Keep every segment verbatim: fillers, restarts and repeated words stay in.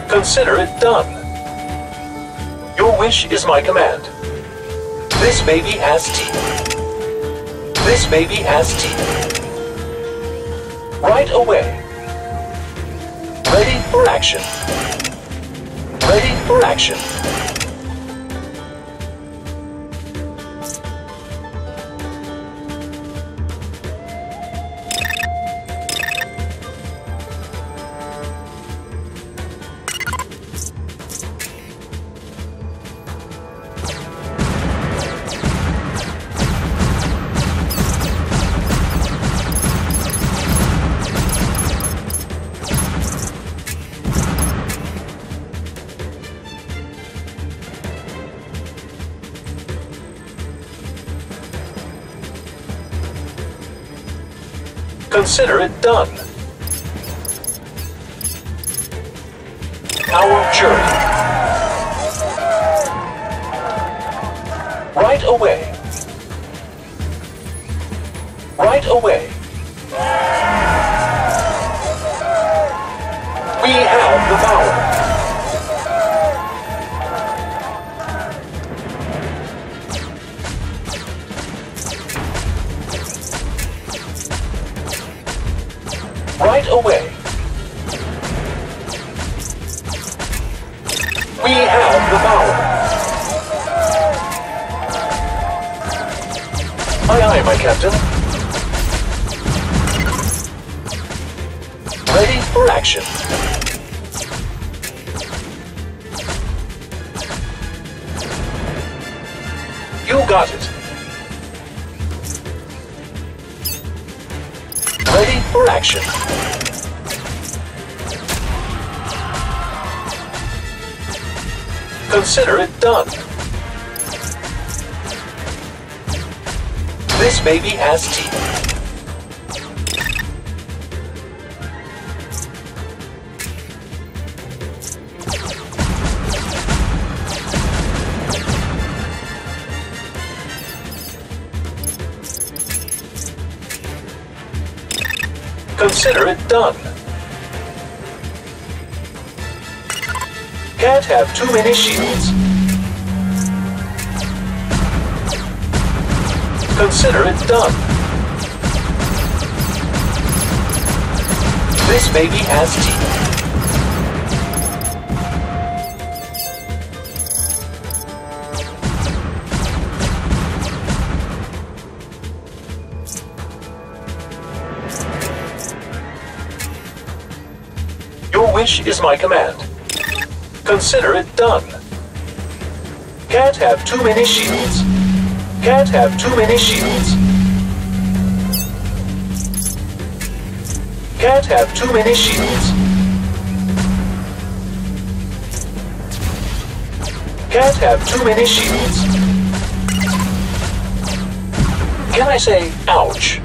Consider it done. Your wish is my command. This baby has teeth. This baby has teeth. Right away. Ready for action. Ready for action. Consider it done. Our journey. Right away. Right away. We have the power. Right away. We have the power. Aye, aye, my captain. Ready for action. You got it. Ready for action. Consider it done. This baby has teeth. Consider it done. Can't have too many shields. Consider it done. This baby has teeth. Your wish is my command. Consider it done. Can't have too many shields. Can't have too many shields. Can't have too many shields. Can't have too many shields. Can I say, ouch?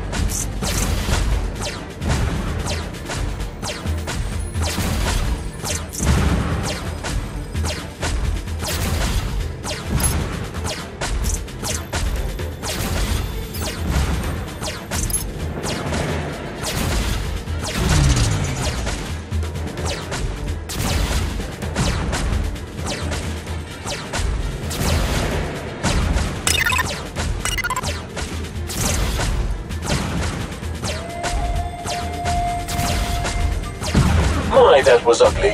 My, that was ugly.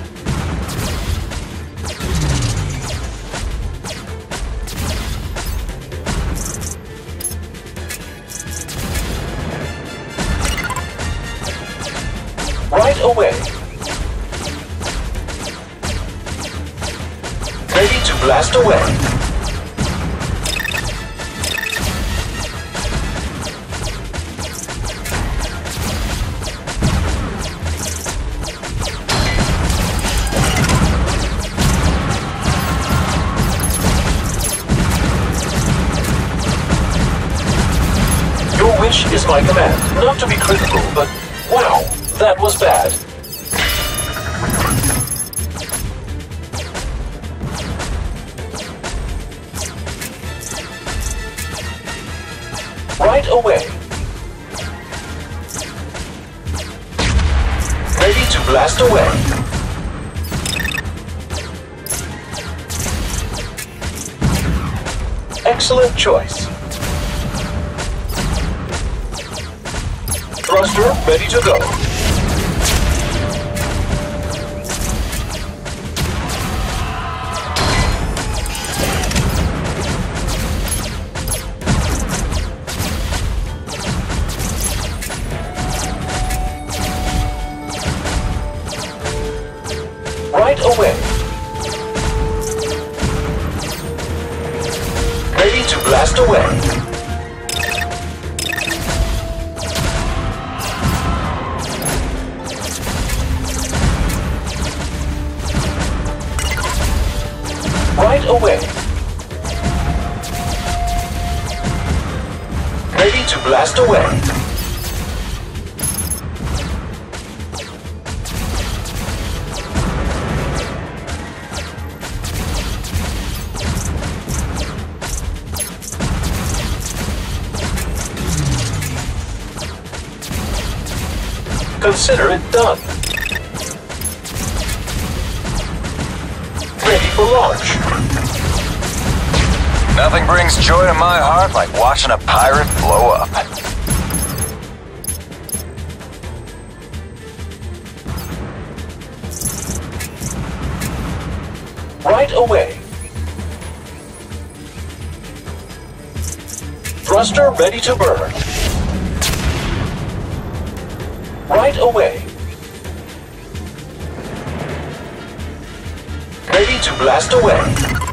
Right away. Ready to blast away. Is my command. Not to be critical, but wow, that was bad. Right away. Ready to blast away. Excellent choice. Thruster ready to go. Right away. Ready to blast away. Right away. Ready to blast away. Consider it done. Ready for launch. Nothing brings joy to my heart like watching a pirate blow up. Right away. Thruster ready to burn. Right away. Ready to blast away.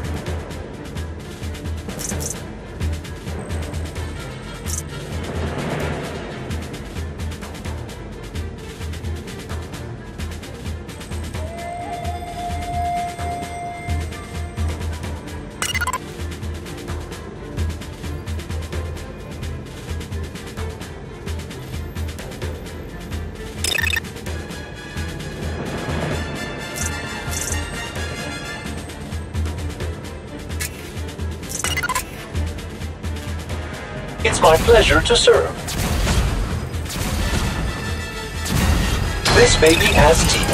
It's my pleasure to serve. This baby has teeth.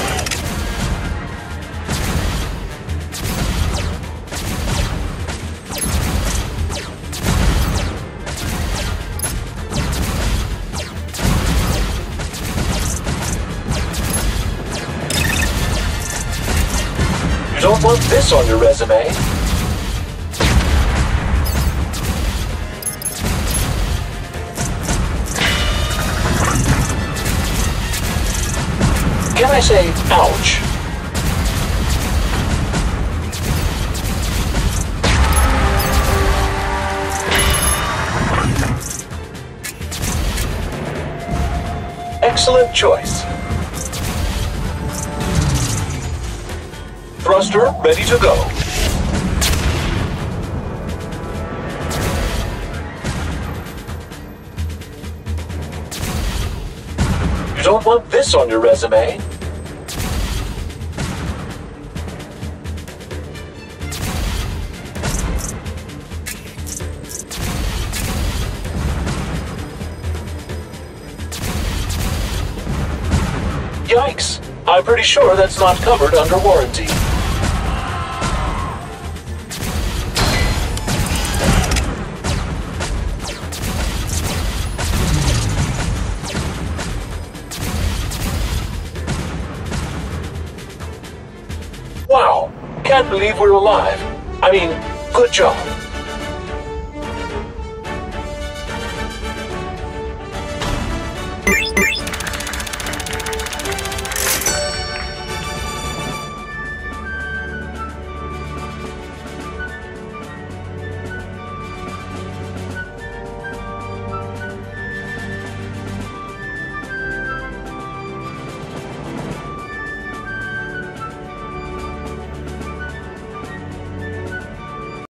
You don't want this on your resume. Can I say, ouch? Excellent choice. Thruster ready to go. You don't want this on your resume. Yikes! I'm pretty sure that's not covered under warranty. Wow! Can't believe we're alive. I mean, good job.